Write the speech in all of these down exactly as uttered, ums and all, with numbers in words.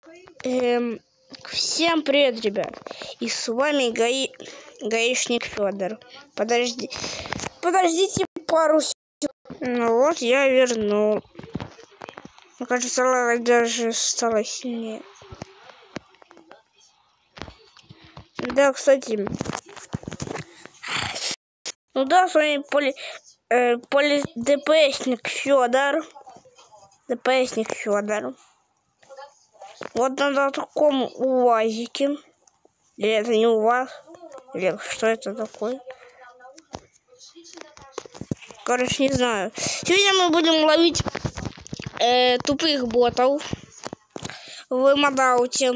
Эм, всем привет, ребят. И с вами гаи... гаишник Федор. Подожди. Подождите пару секунд. Ну вот, я вернул. Мне кажется, Лара даже стала сильнее. Да, кстати. Ну да, с вами поли... Э, поли... ДПСник Федор. ДПСник Федор. Вот на таком УАЗике. Или это не УАЗ? Или что это такое? Короче, не знаю. Сегодня мы будем ловить э, тупых ботов в модауте.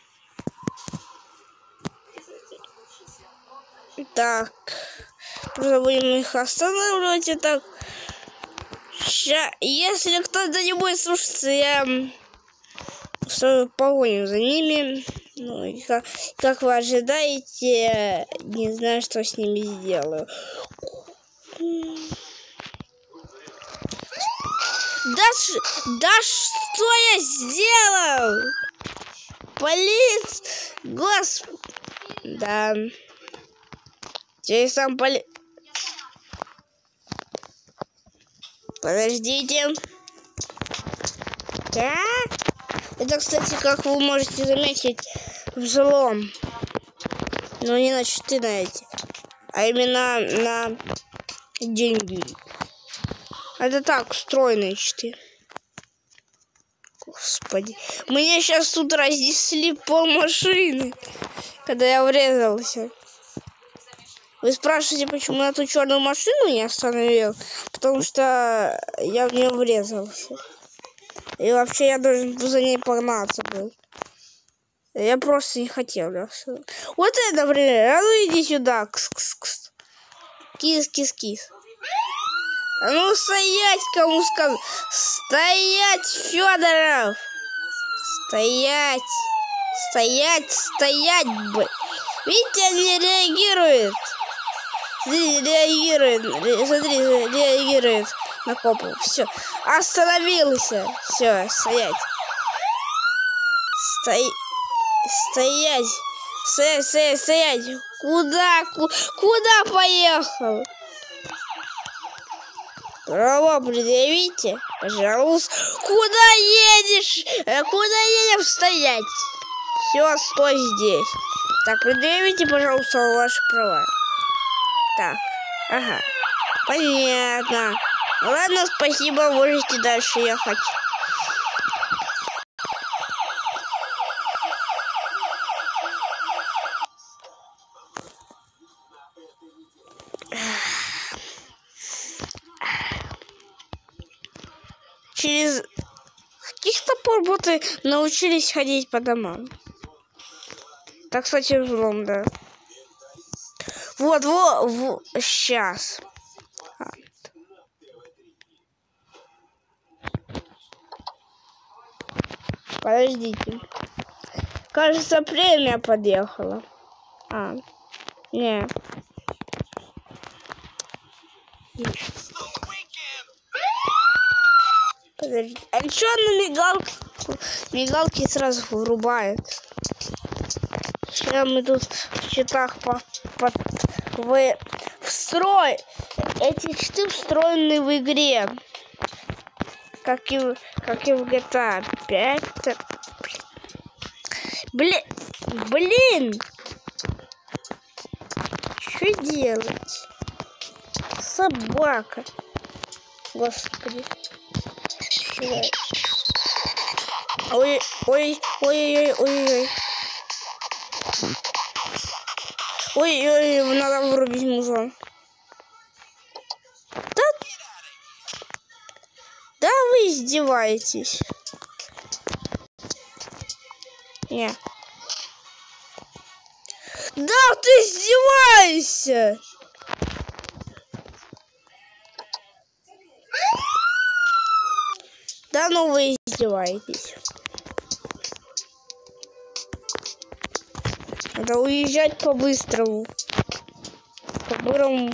Так. Просто будем их останавливать. И так. Ща, если кто-то не будет слушаться, я погоню за ними. Ну, и как, как вы ожидаете, не знаю, что с ними сделаю. Да, ш... да что я сделал? Полиц... Господи. Да. Теперь сам поли... Подождите. Так. Это, кстати, как вы можете заметить, взлом. Но не на читы на эти, а именно на деньги. Это так, встроенные читы. Господи. Мне сейчас тут разнесли пол машины, когда я врезался. Вы спрашиваете, почему я эту черную машину не остановил? Потому что я в нее врезался. И вообще я должен за ней погнаться был. Я просто не хотел. Вот это, например. А ну иди сюда. Кс-кс-кс. Кис-кис-кис. А ну стоять, кому сказал. Стоять, Федоров. Стоять. Стоять, стоять, бы. Видите, он не реагирует. Реагирует. Смотри, реагирует на копу. Все. Остановился. Все, стоять. Стоять. Стоять. Стоять, стоять, стоять. Куда? Ку куда поехал? Право предъявите, пожалуйста. Куда едешь? Куда едем? Стоять. Все, стой здесь. Так, предъявите, пожалуйста, ваши права. Так, ага. Понятно. Ладно, спасибо, можете дальше ехать. Через каких-то пор боты научились ходить по домам. Так, кстати, взлом, да. Вот, вот, вот, сейчас. А. Подождите. Кажется, премия подъехала. А, не. Подожди. А чё на мигалке? Мигалки сразу вырубает. Сейчас мы тут в читах по, по в, встрой. Эти читы встроены в игре. Как и, как и в джи ти эй пять. Блин. Блин. Что делать? Собака. Господи. Ой, ой, ой, ой, ой, ой. Ой, ой, надо вырубить музон. Да, да вы издеваетесь. Не. Да ты издеваешься. Да ну вы издеваетесь. Надо уезжать по-быстрому. По-бырому.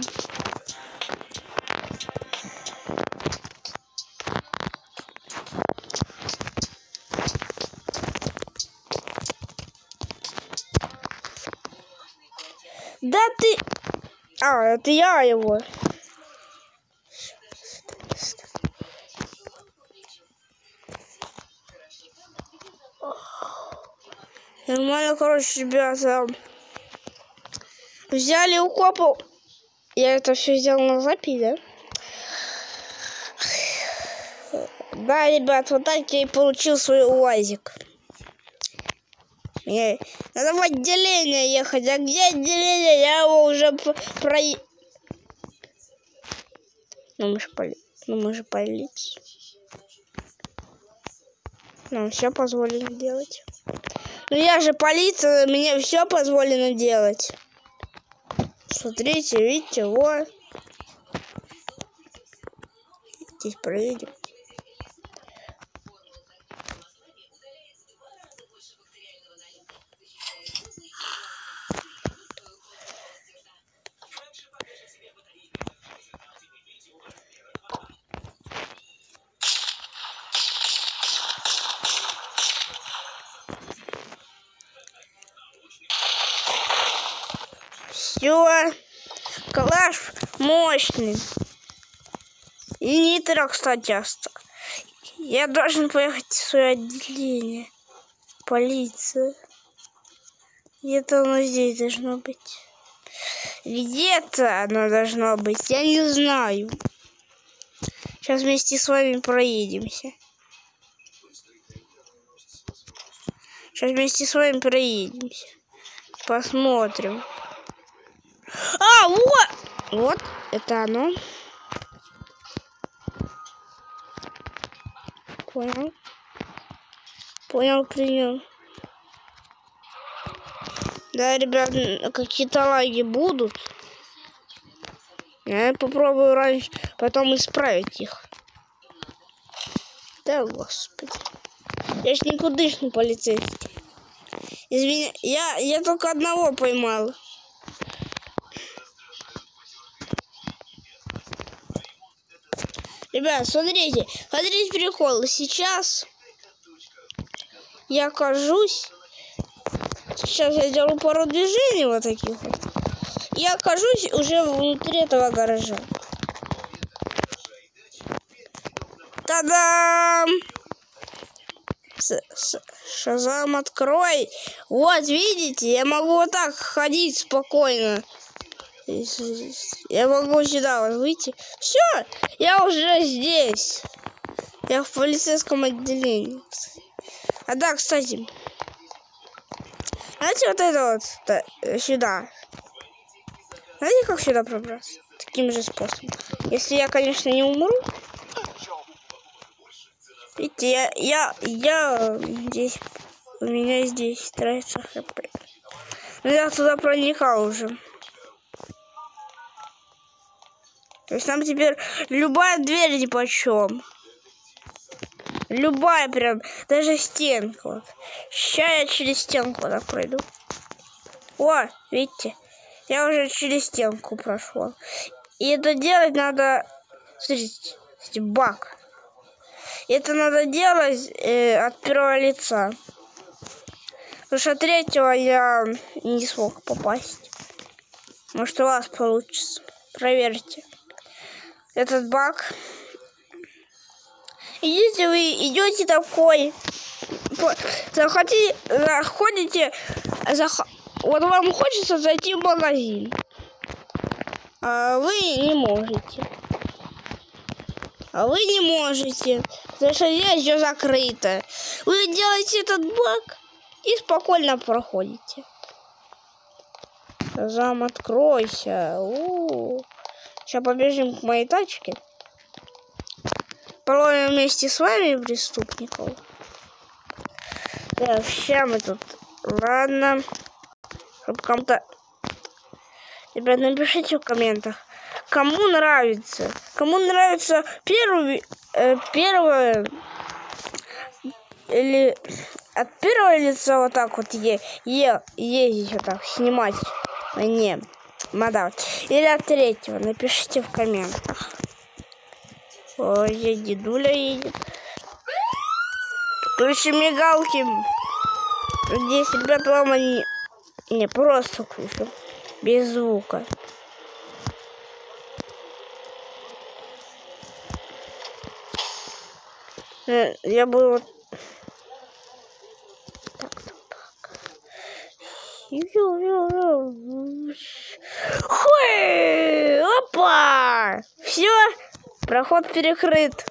Да ты... А, это я его. Нормально, короче, ребята. Взяли укопу. Я это все сделал на запись, да? Да, ребят, вот так я и получил свой УАЗик. Мне надо в отделение ехать. А где отделение? Я его уже про... Ну мы же поли... ну, мы же полиция. Нам все позволено делать. Ну я же полиция, мне все позволено делать. Смотрите, видите, вот. Здесь проедем. Все, калаш мощный. И нитро, кстати, я должен поехать в свое отделение. Полиция. Где-то оно здесь должно быть. Где-то оно должно быть. Я не знаю. Сейчас вместе с вами проедемся. Сейчас вместе с вами проедемся. Посмотрим. А, вот! Вот, это оно. Понял. Понял, принял. Да, ребят, какие-то лаги будут. Я попробую раньше, потом исправить их. Да, господи. Я ж никудышный полицейский. Извини, я, я только одного поймал. Ребят, смотрите, смотрите прикол. Сейчас я окажусь. Сейчас я делаю пару движений вот таких вот. Я окажусь уже внутри этого гаража. Та-дам! Шазам, открой! Вот, видите, я могу вот так ходить спокойно. Я могу сюда вот выйти. Все, я уже здесь. Я в полицейском отделении. А да, кстати. Знаете, вот это вот да, сюда. Знаете, как сюда пробраться? Таким же способом. Если я, конечно, не умру. Видите, я, я, я здесь, у меня здесь тратится хп. Но я туда проникал уже. То есть нам теперь любая дверь нипочем. Любая прям, даже стенка. Вот. Сейчас я через стенку так пройду. О, видите, я уже через стенку прошел. И это делать надо... Смотрите, баг. Это надо делать э, от первого лица. Потому что от третьего я не смог попасть. Может, у вас получится. Проверьте. Этот баг. Если вы идете такой, захотите, заходите, зах... вот вам хочется зайти в магазин, а вы не можете. А вы не можете, потому что здесь все закрыто. Вы делаете этот баг и спокойно проходите. Зам, откройся. У-у-у. Сейчас побежим к моей тачке. Половим вместе с вами преступников. Так, сейчас мы тут. Ладно. Чтоб кому-то... Ребят, напишите в комментах, кому нравится. Кому нравится первый... Э, первое... Или от первого лица вот так вот е, е, ездить вот так, снимать. Не, мадам. Или от третьего. Напишите в комментах. Ой, дедуля едет. Включи мигалки. Здесь, ребята, вам они... Не, просто включу. Без звука. Я бы вот... Так, так, так. Хуй! Опа! Все, проход перекрыт.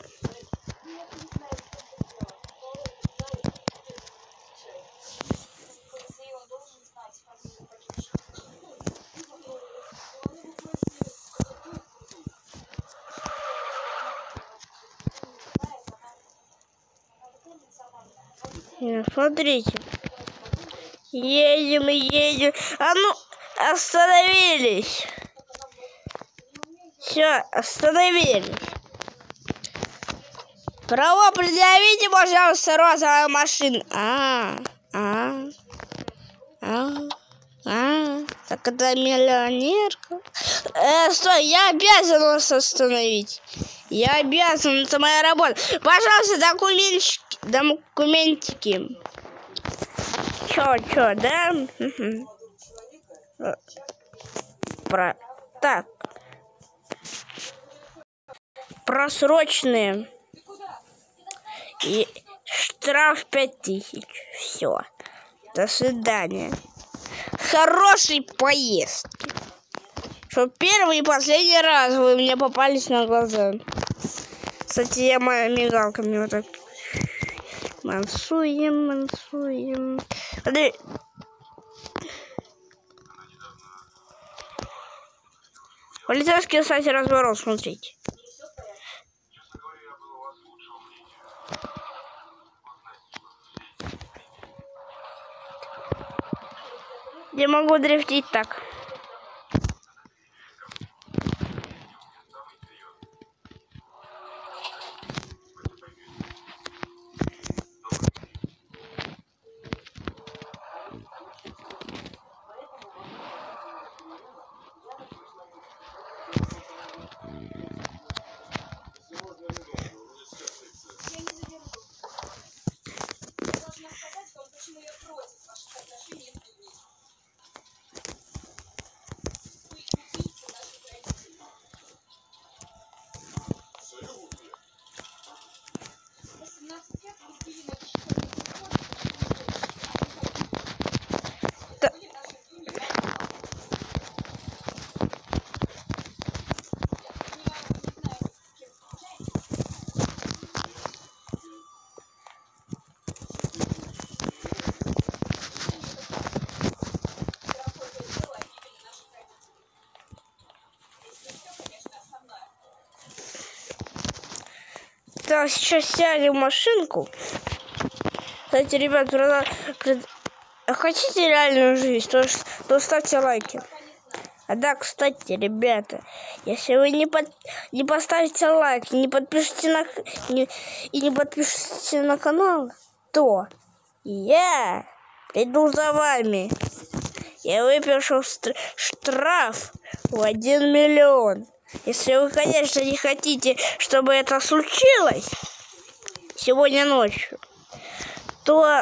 Смотрите. Едем и едем. А ну, остановились. Все, остановились. Право предъявите, пожалуйста, розовая машина. А, а, а, а. Так это миллионерка. Э, стой, я обязан вас остановить. Я обязан, это моя работа. Пожалуйста, документики. Документики. Чё, чё, да? Угу. Про... Так. Просроченные. И штраф пять тысяч. Все. До свидания. Хорошей поездки. Что первый и последний раз вы мне попались на глаза. Кстати, я моя мигалка мне вот так. Мансуем, мансуем. Смотри. Полицейский, кстати, разворот, смотрите. Я могу дрифтить так. Так, сейчас сядем в машинку. Кстати, ребят, пред... Пред... хотите реальную жизнь, то, то ставьте лайки. А да, кстати, ребята, если вы не, под... не поставите лайк, не подпишите на... не... и не подпишитесь на канал, то я приду за вами. Я выпишу штраф в один миллион. Если вы, конечно, не хотите, чтобы это случилось сегодня ночью, то,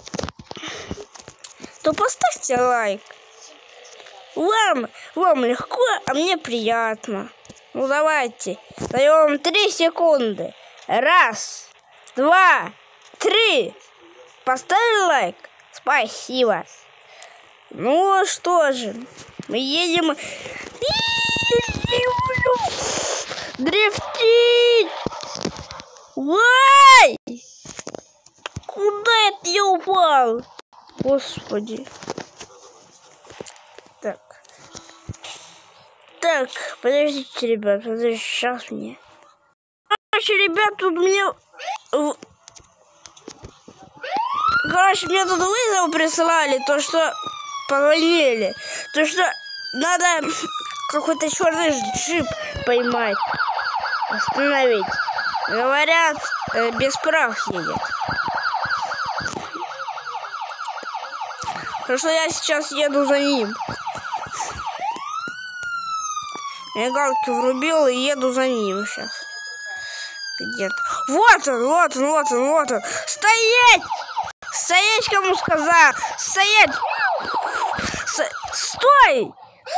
то поставьте лайк. Вам, вам легко, а мне приятно. Ну давайте, даем вам три секунды. Раз, два, три. Поставили лайк? Спасибо. Ну что же, мы едем... Дрифтить! Ой! Куда это я упал? Господи. Так. Так, подождите, ребят, подождите, сейчас мне. Короче, ребят, тут мне... Короче, мне тут вызов прислали, то, что позвонили. То, что надо какой-то черный джип поймать, остановить. Говорят, э, без прав едет. Так что я сейчас еду за ним. Мигалки врубил и еду за ним сейчас. Где-то. Вот он, вот он, вот он, вот он. Стоять! Стоять, кому сказал! Стоять! С... Стой!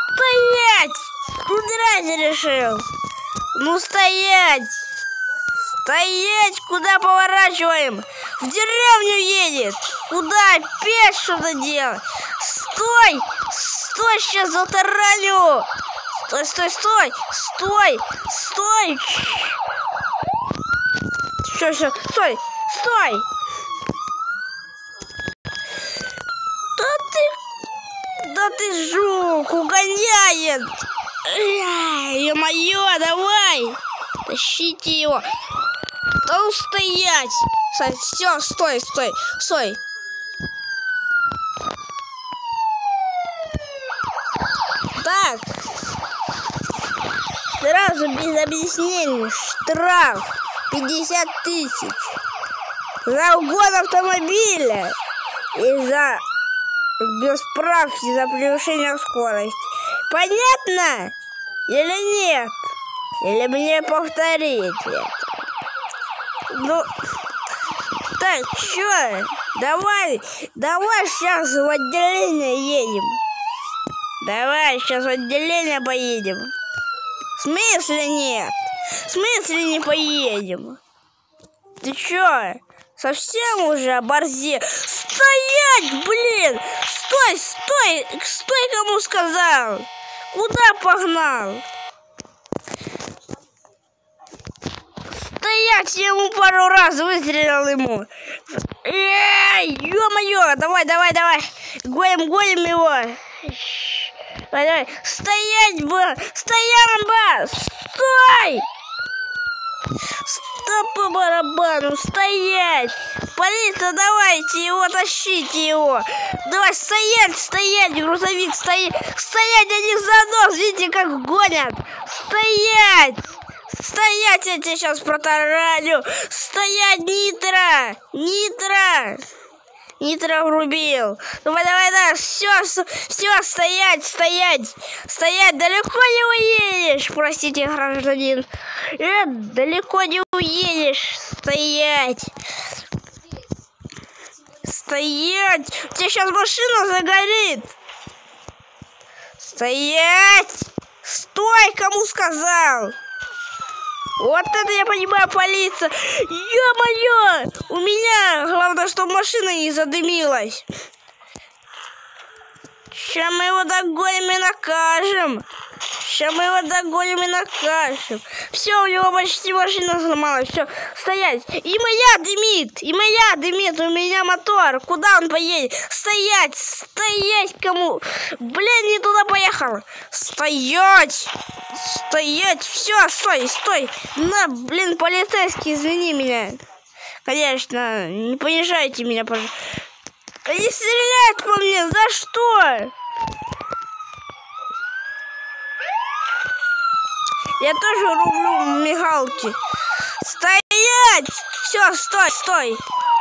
Стоять! Удрать решил. Ну стоять! Стоять! Куда поворачиваем? В деревню едет! Куда опять что-то делать? Стой! Стой, сейчас затараню! Стой, стой, стой! Стой! Стой! Все, все, стой! Стой! Да ты... Да ты жук! Угоняет! Ё-моё, давай! Тащите его! Да устоять! Все, стой, стой, стой! Так! Сразу без объяснений штраф пятьдесят тысяч за угон автомобиля и за без прав и за превышение скорости. Понятно? Или нет? Или мне повторить это? Ну, так, чё? Давай, давай сейчас в отделение едем. Давай сейчас в отделение поедем. В смысле нет? В смысле не поедем? Ты чё? Совсем уже оборзел? Стоять, блин! Стой, стой! Стой, кому сказал! Куда погнал? Стоять! Я ему пару раз выстрелил ему. Эй, ё-моё! Давай, давай, давай! Гоним, гоним его! Давай, давай! Стоять, ба! Стоянба! Стой! Стоп по барабану! Стоять! Полиция, давайте его, тащите его! Давай, стоять, стоять, грузовик, стоять! Стоять, они за нос, видите, как гонят! Стоять! Стоять, я тебя сейчас протараню! Стоять, Нитро! Нитро! Нитро врубил! Давай, давай, давай! Все, все, стоять, стоять! Стоять! Далеко не уедешь! Простите, гражданин! Э, далеко не уедешь! Стоять! Стоять! У тебя сейчас машина загорит! Стоять! Стой, кому сказал! Вот это я понимаю, полиция! Ё-моё! У меня! Главное, чтобы машина не задымилась. Сейчас мы его догоним и накажем. Сейчас мы его догоним и накажем. Все, у него почти машина сломалась. Все, стоять. И моя дымит. И моя дымит. У меня мотор. Куда он поедет? Стоять. Стоять кому? Блин, не туда поехал. Стоять. Стоять. Все, стой, стой. На, блин, полицейский, извини меня. Конечно, не понижайте меня, пожалуйста. Они стреляют по мне. За что? Я тоже рублю мигалки. Стоять! Все, стой, стой.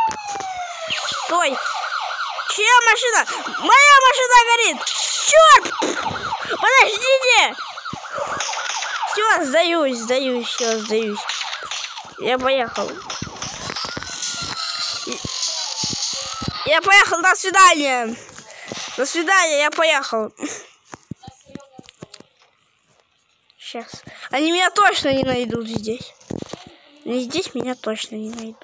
Стой. Чья машина? Моя машина горит! Черт! Подождите! Все, сдаюсь, сдаюсь, все, сдаюсь. Я поехал. Я поехал, до свидания. До свидания, я поехал. Сейчас. Они меня точно не найдут здесь. И здесь меня точно не найдут.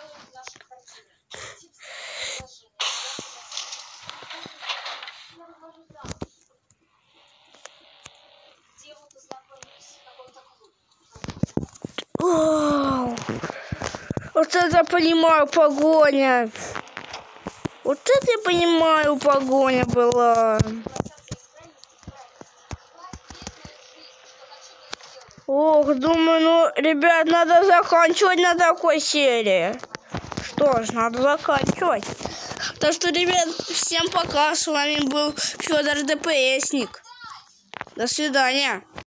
О, вот это понимаю, погоня. Вот это я понимаю, погоня была. Ох, думаю, ну, ребят, надо заканчивать на такой серии. Что ж, надо заканчивать. Так что, ребят, всем пока. С вами был Федор ДПСник. До свидания.